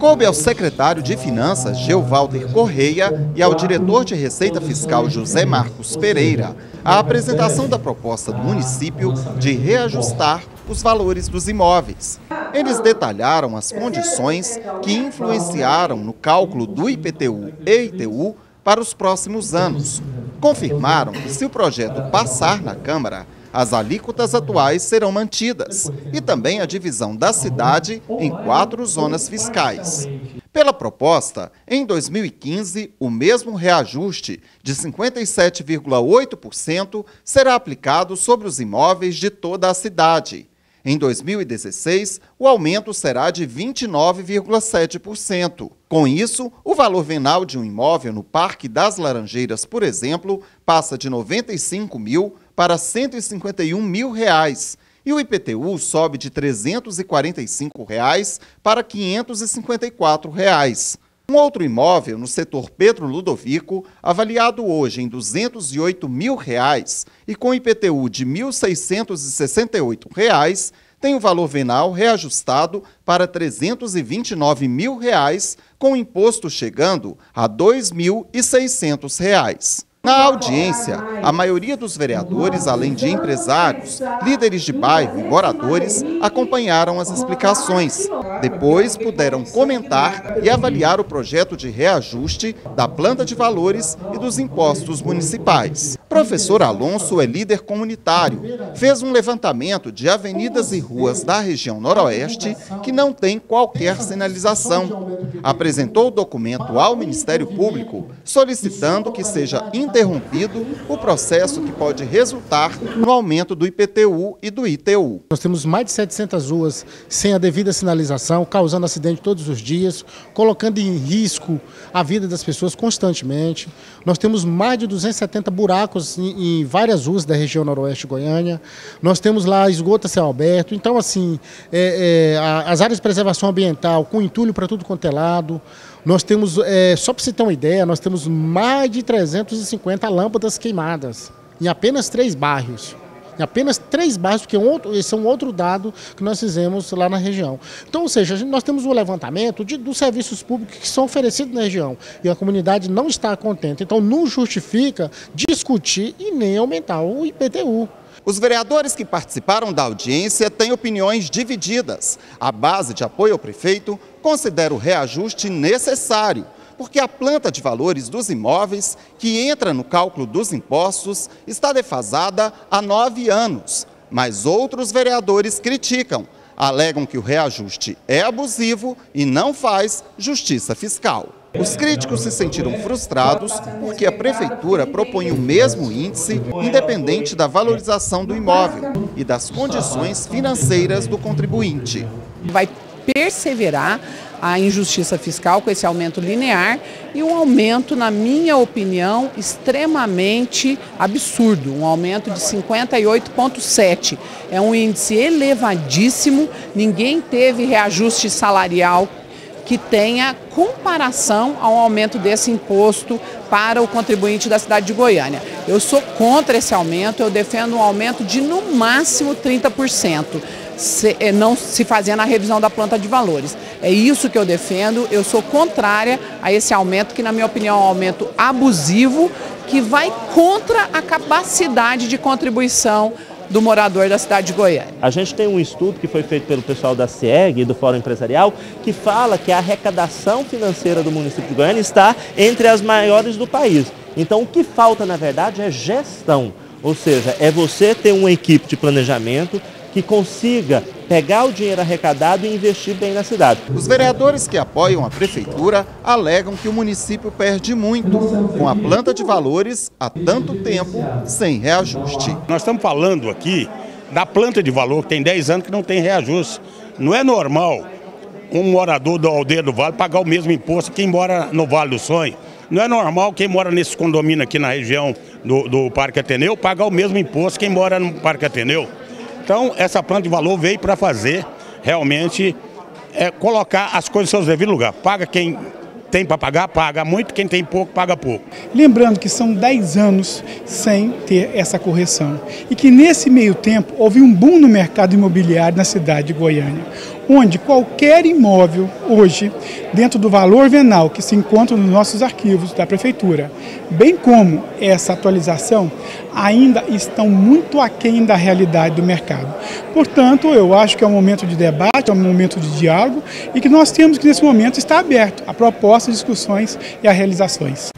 Coube ao secretário de Finanças, Geuvalter Correia, e ao diretor de Receita Fiscal, José Marcos Pereira, a apresentação da proposta do município de reajustar os valores dos imóveis. Eles detalharam as condições que influenciaram no cálculo do IPTU e ITU para os próximos anos. Confirmaram que, se o projeto passar na Câmara, as alíquotas atuais serão mantidas e também a divisão da cidade em 4 zonas fiscais. Pela proposta, em 2015, o mesmo reajuste de 57,8% será aplicado sobre os imóveis de toda a cidade. Em 2016, o aumento será de 29,7%. Com isso, o valor venal de um imóvel no Parque das Laranjeiras, por exemplo, passa de R$ 95 mil para R$ 151 mil, e o IPTU sobe de R$ 345 para R$ 554. Um outro imóvel no setor Pedro Ludovico, avaliado hoje em R$ 208 mil e com IPTU de R$ 1.668, tem o valor venal reajustado para R$ 329 mil, com o imposto chegando a R$ 2.600. Na audiência, a maioria dos vereadores, além de empresários, líderes de bairro e moradores, acompanharam as explicações. Depois, puderam comentar e avaliar o projeto de reajuste da planta de valores e dos impostos municipais. Professor Alonso é líder comunitário. Fez um levantamento de avenidas e ruas da região noroeste que não tem qualquer sinalização. Apresentou o documento ao Ministério Público, solicitando que seja interrompido o processo que pode resultar no aumento do IPTU e do ITU. Nós temos mais de 700 ruas sem a devida sinalização, causando acidente todos os dias, colocando em risco a vida das pessoas constantemente. Nós temos mais de 270 buracos em várias ruas da região noroeste de Goiânia. Nós temos lá esgoto a céu aberto. Então, assim, as áreas de preservação ambiental com entulho para tudo quanto é lado. Nós temos, só para você ter uma ideia, nós temos mais de 350 lâmpadas queimadas em apenas 3 bairros. Em apenas 3 bairros, porque esse é um outro dado que nós fizemos lá na região. Então, ou seja, nós temos um levantamento dos serviços públicos que são oferecidos na região e a comunidade não está contente. Então, não justifica discutir e nem aumentar o IPTU. Os vereadores que participaram da audiência têm opiniões divididas. A base de apoio ao prefeito considera o reajuste necessário, porque a planta de valores dos imóveis, que entra no cálculo dos impostos, está defasada há 9 anos. Mas outros vereadores criticam, alegam que o reajuste é abusivo e não faz justiça fiscal. Os críticos se sentiram frustrados porque a prefeitura propõe o mesmo índice, independente da valorização do imóvel e das condições financeiras do contribuinte. Vai perseverar a injustiça fiscal com esse aumento linear e um aumento, na minha opinião, extremamente absurdo, um aumento de 58,7. É um índice elevadíssimo, ninguém teve reajuste salarial que tenha comparação ao aumento desse imposto para o contribuinte da cidade de Goiânia. Eu sou contra esse aumento, eu defendo um aumento de no máximo 30%, não se fazendo a revisão da planta de valores. É isso que eu defendo, eu sou contrária a esse aumento, que na minha opinião é um aumento abusivo, que vai contra a capacidade de contribuição do morador da cidade de Goiânia. A gente tem um estudo que foi feito pelo pessoal da CIEG e do Fórum Empresarial que fala que a arrecadação financeira do município de Goiânia está entre as maiores do país. Então o que falta na verdade é gestão, ou seja, é você ter uma equipe de planejamento que consiga pegar o dinheiro arrecadado e investir bem na cidade. Os vereadores que apoiam a prefeitura alegam que o município perde muito com a planta de valores há tanto tempo sem reajuste. Nós estamos falando aqui da planta de valor que tem 10 anos que não tem reajuste. Não é normal um morador da Aldeia do Vale pagar o mesmo imposto que quem mora no Vale do Sonho. Não é normal quem mora nesse condomínio aqui na região do Parque Ateneu pagar o mesmo imposto que quem mora no Parque Ateneu. Então, essa planta de valor veio para fazer, realmente, colocar as coisas no seu devido lugar. Paga quem tem para pagar, paga muito, quem tem pouco, paga pouco. Lembrando que são 10 anos sem ter essa correção. E que nesse meio tempo houve um boom no mercado imobiliário na cidade de Goiânia. onde qualquer imóvel hoje, dentro do valor venal que se encontra nos nossos arquivos da Prefeitura, bem como essa atualização, ainda estão muito aquém da realidade do mercado. Portanto, eu acho que é um momento de debate, é um momento de diálogo e que nós temos que, nesse momento, estar aberto a propostas, discussões e a realizações.